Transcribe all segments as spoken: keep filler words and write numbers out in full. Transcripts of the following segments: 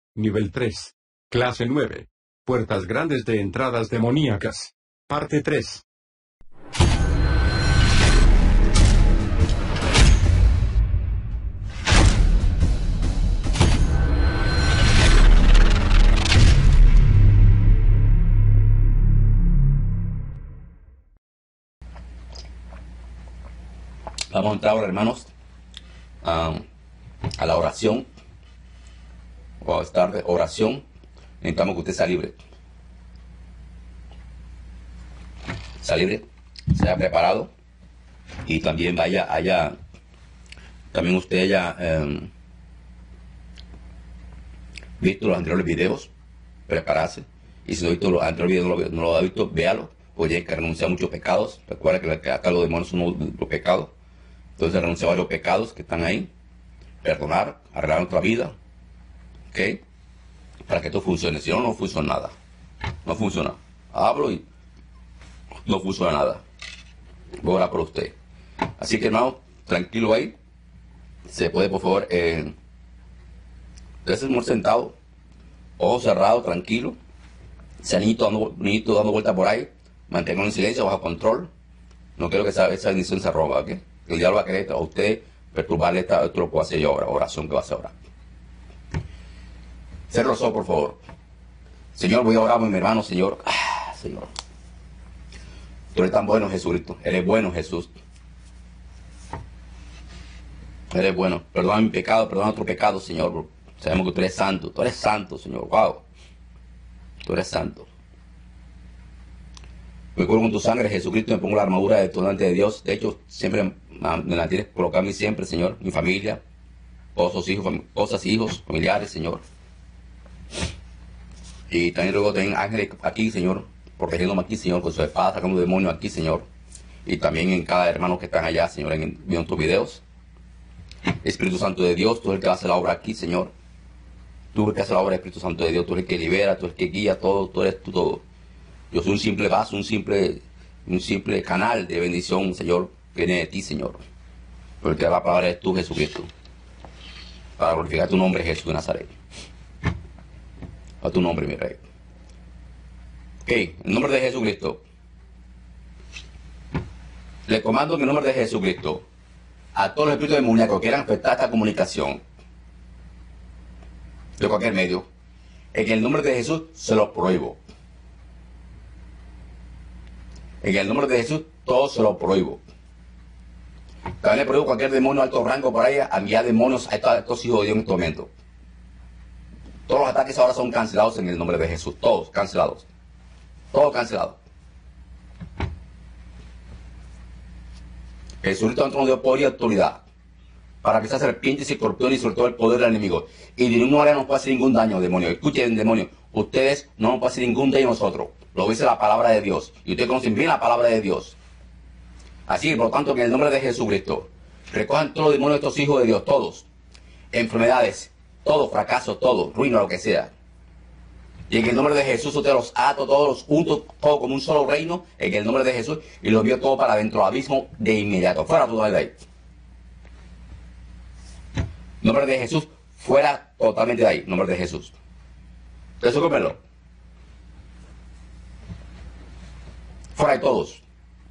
Nivel tres. Clase nueve. Puertas grandes de entradas demoníacas. Parte tres. Vamos a entrar ahora, hermanos, a, a la oración. O a estar de oración. Necesitamos que usted sea libre. Sea libre, sea preparado. Y también vaya, haya, también usted haya eh, visto los anteriores videos. Prepararse. Y si no ha visto los anteriores videos, no lo, no lo ha visto, véalo. Porque hay que renunciar a muchos pecados. Recuerda que acá los demonios son los pecados. Entonces renunciar a varios pecados que están ahí. Perdonar, arreglar nuestra vida. ¿Ok? Para que esto funcione. Si no, no funciona nada. No funciona. Hablo y no funciona nada. Voy a orar por usted. Así que, hermano, tranquilo ahí. Se puede, por favor, eh, ustedes muy sentado, ojos cerrados, tranquilo. Ese niñito dando, niñito dando vueltas por ahí. Manténganlo en silencio, bajo control. No quiero que esa, esa bendición se roba, ¿ok? El diablo va a querer a usted perturbarle esta, esto lo puedo hacer yo ahora, oración que va a hacer ahora. Cierra los ojos, por favor. Señor, voy a orar por mi hermano, Señor. Ah, Señor. Tú eres tan bueno, Jesucristo. Eres bueno, Jesús. Eres bueno. Perdona mi pecado, perdona nuestro pecado, Señor. Sabemos que tú eres santo. Tú eres santo, Señor. Wow. Tú eres santo. Me cubro con tu sangre, Jesucristo. Me pongo la armadura de tu delante de Dios. De hecho, siempre me la tienes que colocar a mí siempre, Señor. Mi familia. Esposos, hijos, esposas, hijos, familiares, Señor. Y también luego tienen ángeles aquí, Señor, protegiéndome aquí, Señor, con su espada, sacando demonios aquí, Señor. Y también en cada hermano que están allá, Señor, en, viendo tus videos. Espíritu Santo de Dios, tú eres el que hace la obra aquí, Señor. Tú eres el que hace la obra, Espíritu Santo de Dios, tú eres el que libera, tú eres el que guía, todo, tú eres tú todo. Yo soy un simple vaso, un simple, un simple canal de bendición, Señor, que viene de ti, Señor. Porque la palabra es tú, Jesucristo. Para glorificar tu nombre, Jesús de Nazaret. A tu nombre, mi rey. Ok, en nombre de Jesucristo. Le comando en el nombre de Jesucristo a todos los espíritus demoníacos que quieran afectar esta comunicación de cualquier medio. En el nombre de Jesús se los prohíbo. En el nombre de Jesús todo se lo prohíbo. También le prohíbo a cualquier demonio de alto rango por ahí a enviar demonios a estos, a estos hijos de Dios en este momento. Todos los ataques ahora son cancelados en el nombre de Jesús. Todos cancelados. Todos cancelados. Jesucristo nos dio poder y autoridad para que esas serpientes y escorpiones y sobre todo el poder del enemigo. Y de ninguna manera nos puede hacer ningún daño, demonio. Escuchen, demonio. Ustedes no nos pueden hacer ningún daño a nosotros. Lo dice la palabra de Dios. Y ustedes conocen bien la palabra de Dios. Así que, por lo tanto, en el nombre de Jesucristo, recojan todos los demonios de estos hijos de Dios. Todos. Enfermedades. Todo, fracaso, todo, ruina, lo que sea. Y en el nombre de Jesús usted los ato, todos los juntos, todo como un solo reino, en el nombre de Jesús, y los envío todo para dentro del abismo de inmediato. Fuera todo de ahí. En nombre de Jesús, fuera totalmente de ahí. En nombre de Jesús. Eso cómelo. Fuera de todos.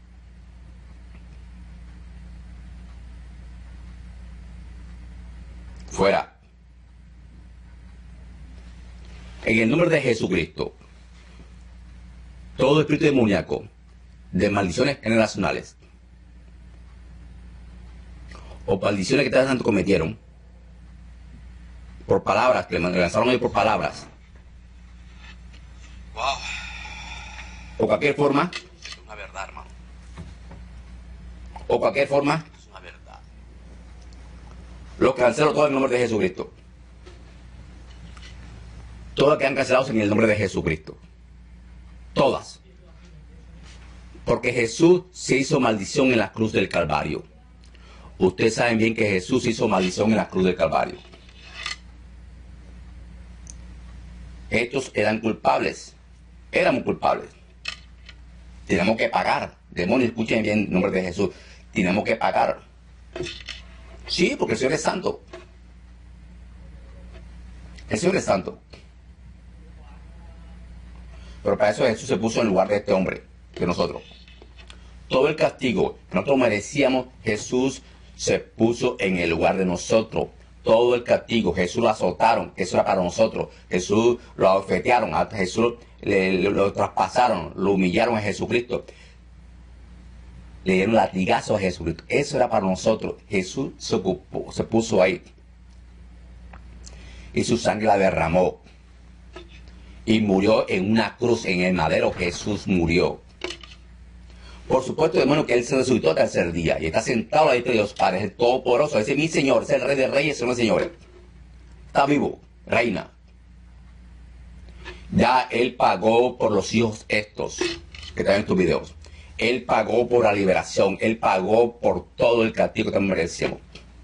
Fuera. En el nombre de Jesucristo, todo espíritu demoníaco de maldiciones generacionales o maldiciones que tanto cometieron por palabras, que le lanzaron ellos por palabras, wow, o cualquier forma, es una verdad, hermano, o cualquier forma, es una verdad, lo cancelo todo en el nombre de Jesucristo. Todas quedan canceladas en el nombre de Jesucristo. Todas. Porque Jesús se hizo maldición en la cruz del Calvario. Ustedes saben bien que Jesús hizo maldición en la cruz del Calvario. Estos eran culpables. Éramos culpables. Tenemos que pagar. Demonios, escuchen bien el nombre de Jesús. Tenemos que pagar. Sí, porque el Señor es santo. El Señor es santo. Pero para eso Jesús se puso en lugar de este hombre, de nosotros. Todo el castigo que nosotros merecíamos, Jesús se puso en el lugar de nosotros. Todo el castigo, Jesús lo azotaron, eso era para nosotros. Jesús lo abofetearon, a Jesús le, le- lo traspasaron, lo humillaron a Jesucristo. Le dieron latigazos a Jesucristo. Eso era para nosotros. Jesús se, ocupó, se puso ahí. Y su sangre la derramó. Y murió en una cruz, en el madero. Jesús murió. Por supuesto, hermano, que Él se resucitó al tercer día. Y está sentado a la diestra de Dios Padre, es el Todopoderoso. Ese es mi Señor, es el Rey de Reyes, Señor de Señores. Está vivo, reina. Ya Él pagó por los hijos estos, que están en tus videos. Él pagó por la liberación. Él pagó por todo el castigo que merecemos.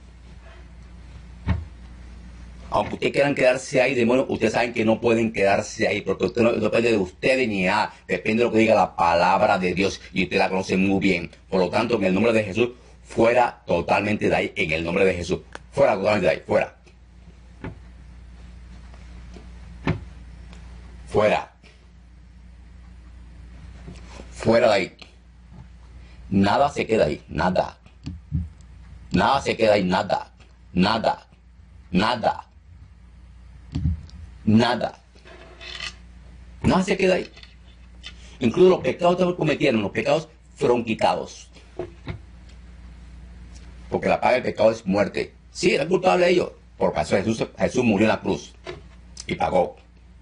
Aunque ustedes quieran quedarse ahí, demonios, ustedes saben que no pueden quedarse ahí, porque usted no, no depende de ustedes ni nada, depende de lo que diga la palabra de Dios, y usted la conoce muy bien. Por lo tanto, en el nombre de Jesús, fuera totalmente de ahí, en el nombre de Jesús. Fuera totalmente de ahí, fuera. Fuera. Fuera de ahí. Nada se queda ahí, nada. Nada se queda ahí, nada. Nada. Nada. Nada. Nada se queda ahí. Incluso los pecados que cometieron, los pecados fueron quitados. Porque la paga del pecado es muerte. Sí, era culpable de ellos. Por eso Jesús, Jesús murió en la cruz. Y pagó.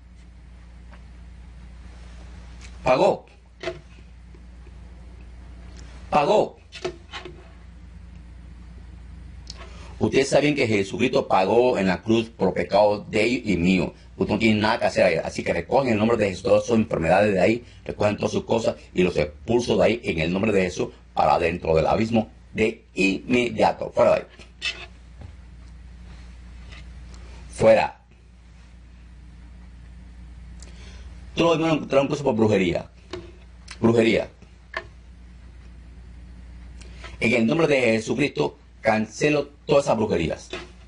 Pagó. Pagó. Ustedes saben que Jesucristo pagó en la cruz por pecados de ellos y mío. Usted no tiene nada que hacer ahí. Así que recogen el nombre de Jesús todas sus enfermedades de ahí, recogen todas sus cosas y los expulso de ahí en el nombre de Jesús para dentro del abismo de inmediato. Fuera de ahí. Fuera. Todos los hermanos traen cosas por brujería. Brujería. En el nombre de Jesucristo cancelo todas esas brujerías.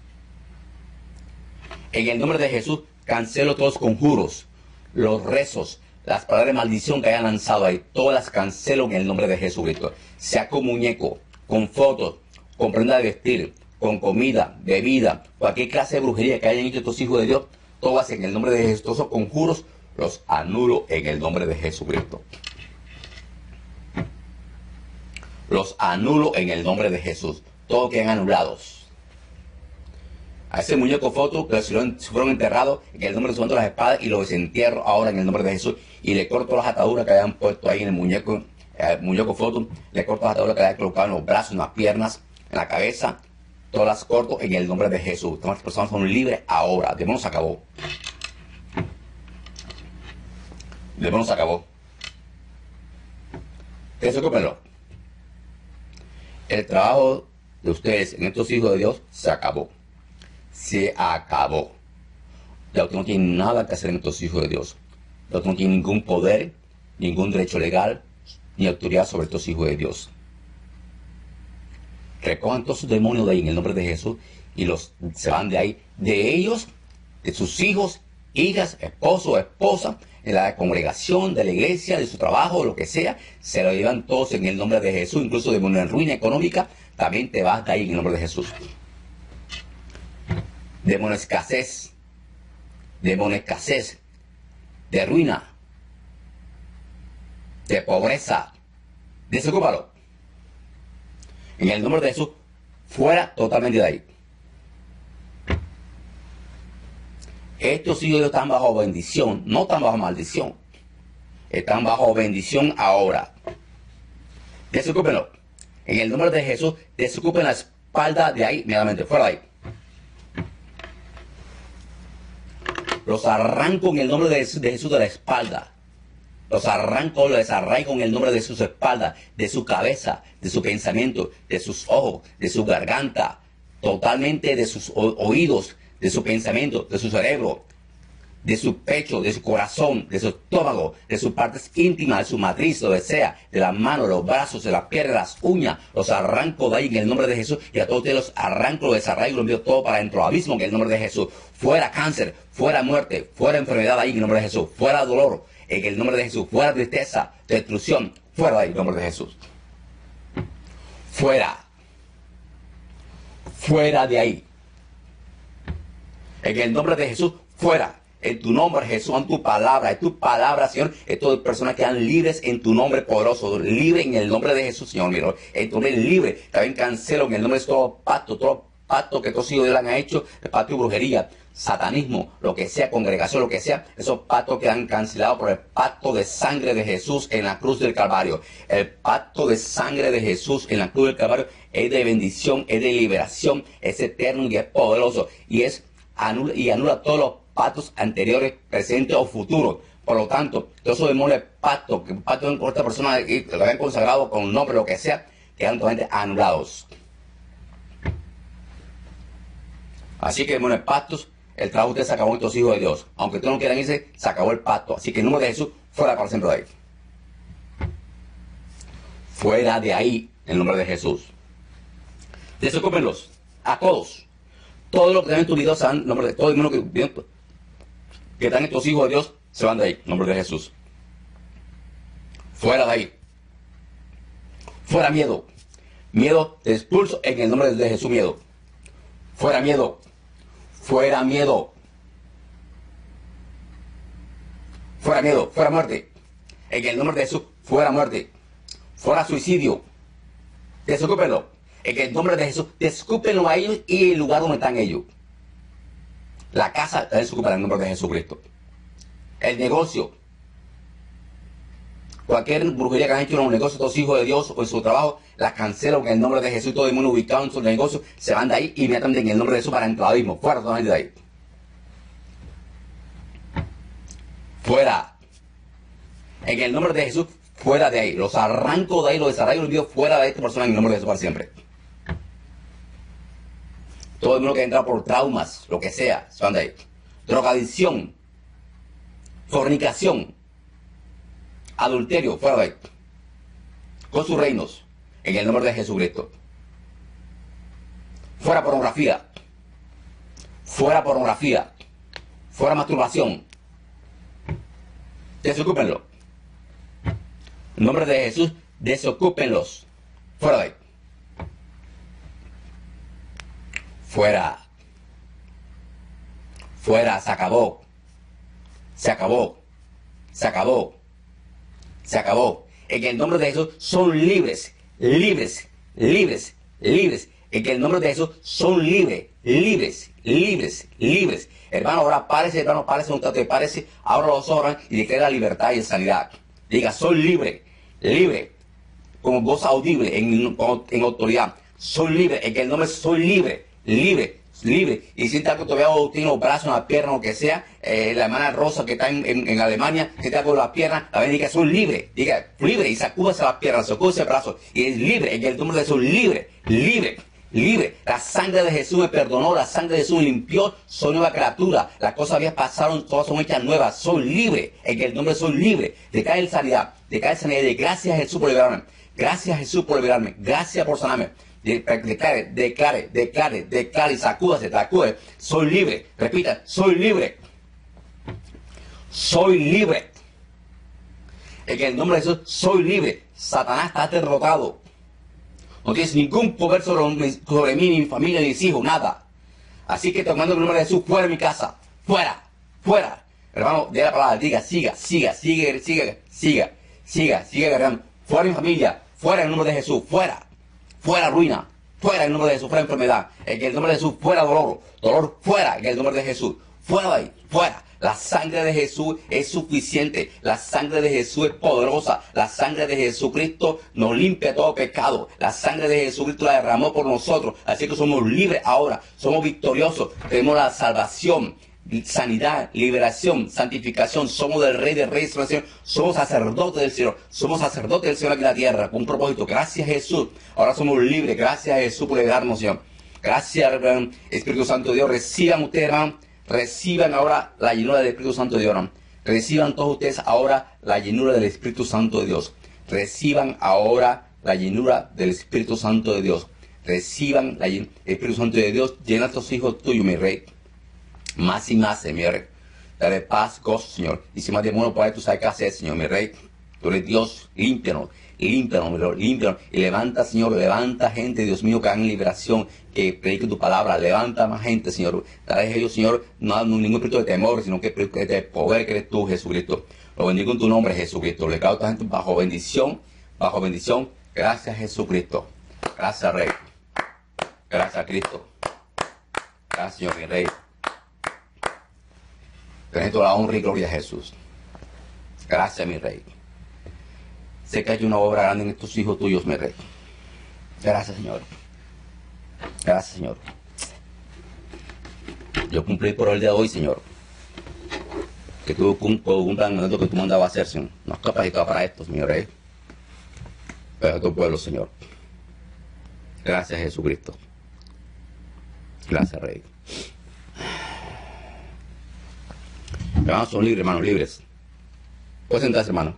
En el nombre de Jesús cancelo todos los conjuros, los rezos, las palabras de maldición que hayan lanzado ahí. Todas las cancelo en el nombre de Jesucristo. Sea con muñeco, con fotos, con prenda de vestir, con comida, bebida, cualquier clase de brujería que hayan hecho estos hijos de Dios, todas en el nombre de Jesús. Todos esos conjuros los anulo en el nombre de Jesucristo. Los anulo en el nombre de Jesús. Todos quedan anulados. A ese muñeco foto que fueron, fueron enterrados en el nombre de Jesús, las espadas, y los desentierro ahora en el nombre de Jesús. Y le corto las ataduras que hayan puesto ahí en el muñeco, el muñeco foto. Le corto las ataduras que hayan colocado en los brazos, en las piernas, en la cabeza. Todas las corto en el nombre de Jesús. Todas las personas son libres ahora. El demonio se acabó. El demonio se acabó. Eso cómprelo. El trabajo de ustedes en estos hijos de Dios se acabó. Se acabó. Ya usted no tiene nada que hacer en estos hijos de Dios. Ya usted no tiene ningún poder, ningún derecho legal, ni autoridad sobre estos hijos de Dios. Recojan todos sus demonios de ahí en el nombre de Jesús y los se van de ahí, de ellos, de sus hijos, hijas, esposo, esposa, en la congregación, de la iglesia, de su trabajo, lo que sea, se lo llevan todos en el nombre de Jesús. Incluso demonio en ruina económica, también te vas de ahí en el nombre de Jesús. Demonio escasez, demonio escasez, de ruina, de pobreza, desocúpalo. En el nombre de Jesús, fuera totalmente de ahí. Estos hijos de Dios están bajo bendición, no están bajo maldición. Están bajo bendición ahora. Desocúpenlo. En el nombre de Jesús, desocupen la espalda de ahí, inmediatamente, fuera de ahí. Los arranco en el nombre de Jesús de, Jesús de la espalda. Los arranco, los desarraigo en el nombre de su espalda, de su cabeza, de su pensamiento, de sus ojos, de su garganta, totalmente de sus oídos, de su pensamiento, de su cerebro. de su pecho, de su corazón, de su estómago, de sus partes íntimas, de su matriz, lo que sea, de las manos, los brazos, de las piernas, las uñas, los arranco de ahí en el nombre de Jesús, y a todos ustedes los arranco, los desarraigo y los envío todo para dentro del abismo en el nombre de Jesús. Fuera cáncer, fuera muerte, fuera enfermedad ahí en el nombre de Jesús, fuera dolor en el nombre de Jesús, fuera tristeza, destrucción, fuera de ahí en el nombre de Jesús. Fuera. Fuera de ahí. En el nombre de Jesús, fuera. En tu nombre, Jesús, en tu palabra, en tu palabra, Señor, estas personas quedan libres en tu nombre poderoso, libre en el nombre de Jesús, Señor, mío, en tu nombre libre. También cancelo en el nombre de todo pacto, todo pacto que todos hijos de Dios han hecho, el pacto de brujería, satanismo, lo que sea, congregación, lo que sea, esos pactos quedan cancelados por el pacto de sangre de Jesús en la cruz del Calvario. El pacto de sangre de Jesús en la cruz del Calvario es de bendición, es de liberación, es eterno y es poderoso, y es anula, y anula todos los pactos anteriores, presentes o futuros. Por lo tanto, todos esos demonios de pacto, que pacto con esta persona que lo habían consagrado con nombre, lo que sea, quedan totalmente anulados. Así que demonios de pactos, el trabajo de ustedes se acabó en estos hijos de Dios. Aunque ustedes no quieran irse, se acabó el pacto. Así que en nombre de Jesús, fuera para siempre de ahí. Fuera de ahí, en nombre de Jesús. Desocúpenlos, a todos. Todos los que están en tu vida, en nombre de todo el mundo que, que están estos hijos de Dios, se van de ahí, en nombre de Jesús. Fuera de ahí. Fuera miedo. Miedo, te expulso en el nombre de Jesús, miedo. Fuera miedo. Fuera miedo. Fuera miedo. Fuera muerte. En el nombre de Jesús, fuera muerte. Fuera suicidio. Desocúpenlo. En el nombre de Jesús, desocúpenlo a ellos y el lugar donde están ellos. La casa, desocúpenla en el nombre de Jesucristo. El negocio. Cualquier brujería que han hecho en los negocios, estos hijos de Dios o en su trabajo, las cancelo en el nombre de Jesús. Todo el mundo ubicado en sus negocios se van de ahí inmediatamente en el nombre de Jesús para entrar al abismo. Fuera totalmente de ahí. Fuera. En el nombre de Jesús, fuera de ahí. Los arranco de ahí, los desarraigo y los envío fuera de esta persona en el nombre de Jesús para siempre. Todo el mundo que entra por traumas, lo que sea, se van de ahí. Drogadicción. Fornicación. Adulterio, fuera de ahí. Con sus reinos, en el nombre de Jesucristo. Fuera pornografía. Fuera pornografía. Fuera masturbación. Desocúpenlo. En nombre de Jesús, desocúpenlos. Fuera de ahí. Fuera. Fuera, se acabó. Se acabó. Se acabó. Se acabó. En el nombre de Jesús son libres, libres, libres, libres. En el nombre de Jesús son libres, libres, libres, libres. Hermano, ahora párese, hermano, párese, un trato de párese, abra los ojos y declara libertad y sanidad. Diga, soy libre, libre, con voz audible, en, en autoridad. Soy libre, en el nombre soy libre, libre, libre. Y siente algo todavía, o tiene los brazos, una pierna, o que sea, eh, la hermana Rosa que está en, en, en Alemania, siente algo en las piernas, la ven y diga, soy libre, diga, libre, y sacúdase las piernas, sacúdase el brazo, y es libre, en el nombre de Jesús, libre, libre. Libre, la sangre de Jesús me perdonó, la sangre de Jesús me limpió, soy nueva criatura, las cosas viejas pasaron, todas son hechas nuevas, soy libre, en el nombre soy libre, decae el sanidad, decae el sanidad, de gracias a Jesús por liberarme, gracias a Jesús por liberarme, gracias por sanarme, declare, declare, declare, declare, y sacúdase, sacude, soy libre, repita, soy libre, soy libre, en el nombre de Jesús soy libre, Satanás está derrotado. No tienes ningún poder sobre, sobre mí, ni mi familia, ni mis hijos, nada. Así que tomando el nombre de Jesús, fuera de mi casa. Fuera, fuera. Hermano, de la palabra, diga, siga, siga, siga, siga, siga, siga, siga, hermano. Fuera de mi familia, fuera en el nombre de Jesús, fuera. Fuera ruina, fuera en el nombre de Jesús, fuera enfermedad. En el nombre de Jesús, fuera dolor. Dolor, fuera en el nombre de Jesús. Fuera de ahí, fuera. La sangre de Jesús es suficiente. La sangre de Jesús es poderosa. La sangre de Jesucristo nos limpia todo pecado. La sangre de Jesucristo la derramó por nosotros. Así que somos libres ahora. Somos victoriosos. Tenemos la salvación, sanidad, liberación, santificación. Somos del Rey de Reyes. Somos sacerdotes del Señor. Somos sacerdotes del Señor aquí en la tierra. Con un propósito. Gracias a Jesús. Ahora somos libres. Gracias a Jesús por liberarnos, Señor. Gracias, hermano. Espíritu Santo de Dios. Reciban ustedes, hermano. reciban ahora la llenura del Espíritu Santo de Dios. ¿No? Reciban todos ustedes ahora la llenura del Espíritu Santo de Dios. Reciban ahora la llenura del Espíritu Santo de Dios. Reciban la llenura del Espíritu Santo de Dios. Llena a estos hijos tuyos, mi rey. Más y más, mi rey. Dale paz, gozo, Señor. Y si más demonio por ahí, tú sabes qué hacer, Señor, mi rey. Tú eres Dios, límpianos, límpianos, mi rey, límpianos. Y levanta, Señor, levanta gente, Dios mío, que hagan liberación, que prediquen tu palabra. Levanta más gente, Señor. Dale a ellos, Señor, no, no ningún espíritu de temor, sino que de poder que eres tú, Jesucristo. Lo bendigo en tu nombre, Jesucristo. Le cago a esta gente bajo bendición, bajo bendición. Gracias, Jesucristo. Gracias, Rey. Gracias, Cristo. Gracias, Señor, mi Rey. Tenés toda la honra y gloria a Jesús. Gracias, mi Rey. Sé que hay una obra grande en estos hijos tuyos, mi Rey. Gracias, Señor. Gracias, Señor. Yo cumplí por el día de hoy, Señor. Que tú cumplan lo que tú mandabas a hacer, Señor. No has capacitado para esto, Señor Rey. Pero a tu pueblo, Señor. Gracias, Jesucristo. Gracias, Rey. Hermanos, son libres, hermanos, libres. Puedes sentarse, hermano.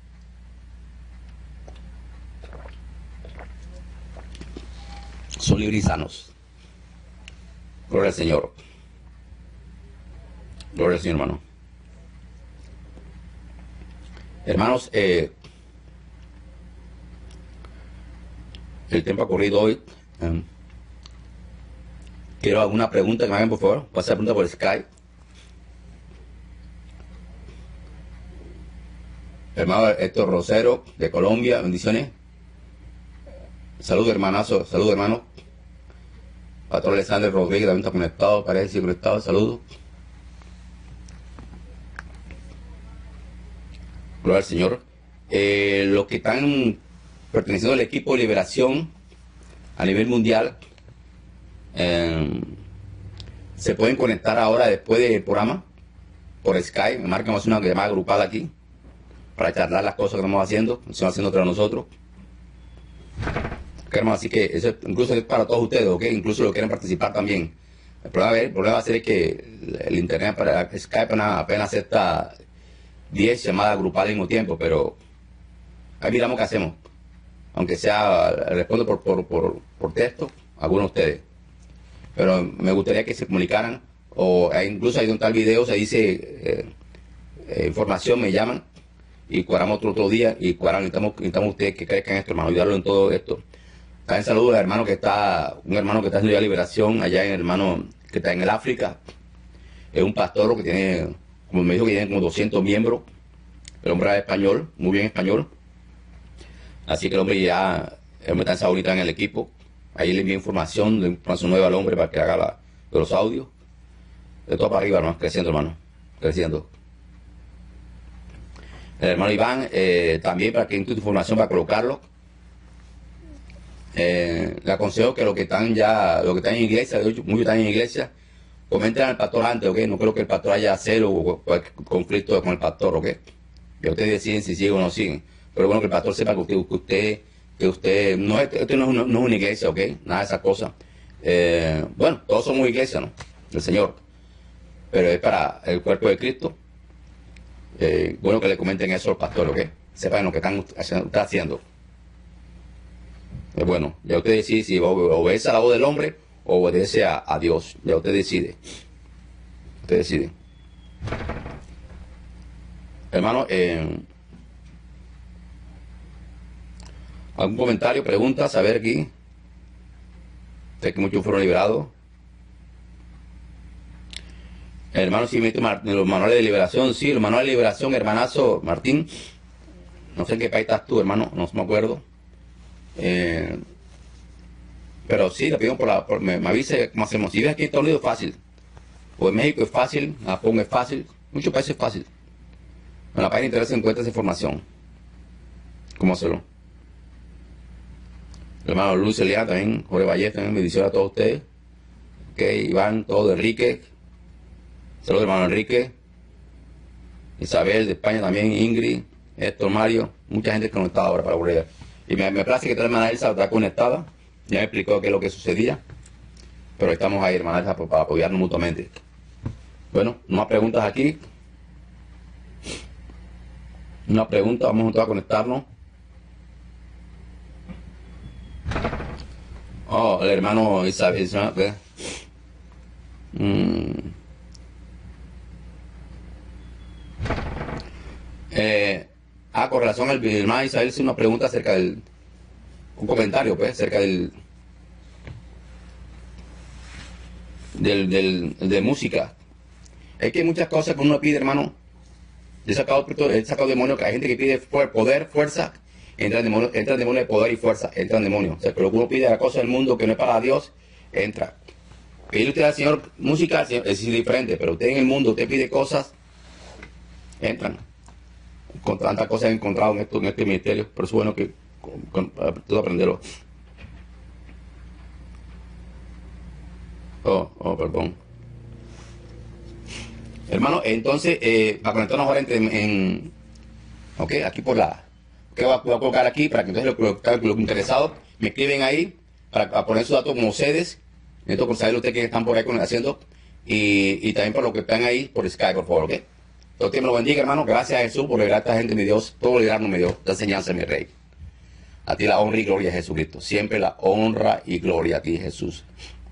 Son libres y sanos. Gloria al Señor. Gloria al Señor, hermano. Hermanos, eh, el tiempo ha corrido hoy. Eh, quiero alguna pregunta que me hagan, por favor. Pueden hacer pregunta por Skype. Hermano Héctor Rosero, de Colombia, bendiciones. Saludos, hermanazo, saludos, hermano. Pastor Alexander Rodríguez también está conectado, parece que conectado, saludos. Gloria al Señor. Eh, los que están perteneciendo al equipo de liberación a nivel mundial eh, se pueden conectar ahora después del programa por Skype. Me marcan una llamada agrupada aquí para charlar las cosas que estamos haciendo, que estamos haciendo para nosotros. Okay, hermano, así que eso incluso es para todos ustedes, ¿ok? Incluso los que quieren participar también. El problema, el problema va a ser que el internet para Skype apenas acepta diez llamadas grupales al mismo tiempo, pero ahí miramos qué hacemos. Aunque sea, respondo por, por, por, por texto a algunos de ustedes. Pero me gustaría que se comunicaran, o incluso ahí donde está el video, se dice eh, eh, información, me llaman, y cuadramos otro, otro día, y cuadramos, necesitamos, necesitamos ustedes que crezcan en esto, hermano, ayudarlo en todo esto. También saludos al hermano que está, un hermano que está haciendo ya liberación, allá en el hermano que está en el África. Es un pastor que tiene, como me dijo, que tiene como doscientos miembros. El hombre es español, muy bien español. Así que el hombre ya, el hombre está ahorita en el equipo. Ahí le envía información, de información nueva al hombre para que haga la, de los audios. De todo para arriba, hermano, creciendo, hermano, creciendo. El hermano Iván, eh, también para que incluya información para colocarlo. Eh, le aconsejo que los que están ya, los que están en iglesia, de hecho, muchos están en iglesia, comenten al pastor antes, ¿ok? No creo que el pastor haya celo o cualquier conflicto con el pastor, ¿ok? Y ustedes deciden si siguen o no siguen. Pero bueno, que el pastor sepa que usted, que usted, que usted no, es, esto no es, una, no es una iglesia, ¿ok? Nada de esas cosas. Eh, bueno, todos somos iglesia, ¿no? El Señor. Pero es para el cuerpo de Cristo. Eh, bueno que le comenten eso al pastor, ¿ok? Sepan lo que están, están haciendo. Eh, bueno, ya usted decide si obedece a la voz del hombre o obedece a, a Dios. Ya usted decide. Usted decide. Hermano, eh, ¿algún comentario, preguntas? A ver aquí. Sé que muchos fueron liberados. Hermano, si me los manuales de liberación, sí, los manuales de liberación, hermanazo Martín. No sé en qué país estás tú, hermano, no me acuerdo. Eh, pero sí, le pido por la, por, me, me avise cómo hacemos. Si ves aquí en Estados Unidos es fácil. O en México es fácil, en Japón es fácil, muchos países es fácil. En la página de internet se encuentra esa información. ¿Cómo hacerlo? El hermano Luis Eliana también, Jorge Valle también, bendiciones a todos ustedes. Ok, Iván, todo, Enrique. Saludos, hermano Enrique. Isabel de España también, Ingrid, Héctor, Mario. Mucha gente conectada ahora para volver. Y me, me parece que la hermana Elsa está conectada. Ya me explicó qué es lo que sucedía. Pero estamos ahí, hermana Elsa, para apoyarnos mutuamente. Bueno, unas preguntas aquí. Una pregunta, vamos a conectarnos. Oh, el hermano Isabel. Isabel mm. eh, ah, con relación al hermano Isabel, hice una pregunta acerca del. Un comentario, pues, acerca del. Del, del, de música. Es que hay muchas cosas que uno pide, hermano. He sacado, he sacado demonios, que hay gente que pide poder, fuerza, entra el demonio, entra el demonio de poder y fuerza, entra el demonio. O sea, que lo que uno pide, la cosa del mundo que no es para Dios, entra. Pedirle usted al Señor música es diferente, pero usted en el mundo, usted pide cosas, entran. Con tantas cosas he encontrado en, esto, en este ministerio, pero es bueno que con, con, todo aprenderlo. Oh, oh, perdón. Hermano, entonces, eh, para conectarnos ahora en, en, ok, aquí por la, que voy, voy a colocar aquí para que entonces los lo, lo, lo interesados me escriben ahí para, para poner sus datos como ustedes, esto por saber ustedes que están por ahí haciendo, y, y también por lo que están ahí por Skype, por favor, ok. Dios te me lo bendiga, hermano, gracias a Jesús por liberar a esta gente, mi Dios, todo liberarnos, mi Dios, la enseñanza, mi Rey. A ti la honra y gloria a Jesucristo, siempre la honra y gloria a ti, Jesús.